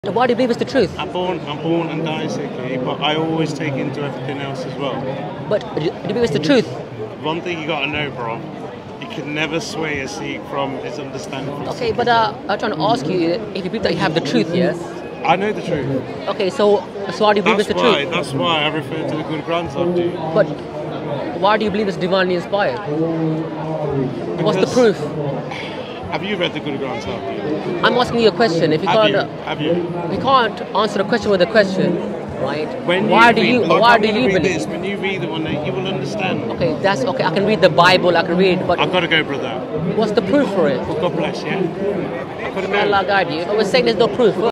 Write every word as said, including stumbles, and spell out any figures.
Why do you believe it's the truth? I'm born, I'm born and die Sikh, but I always take into everything else as well. But do you believe it's the truth? One thing you gotta know, bro, you can never sway a Sikh from his understanding. From Okay, but uh, I'm trying to ask you if you believe that you have the truth, yes? I know the truth. Okay, so so why do you believe That's it's the why. truth? That's why I refer to the Guru Granth Sahib Ji. But why do you believe it's divinely inspired? What's the Because- proof? Have you read the Guru Granth Sahib Ji? I'm asking you a question. If you Have can't, you? uh, Have you? you can't answer a question with a question, right? When why you do read, you? like Why I'm do gonna you read believe? this, when you read the one, you will understand. Okay, that's okay. I can read the Bible. I can read, but I've got to go, brother. what's the proof for it? God bless you. I've got to May go. Allah guide you. I was saying there's no proof.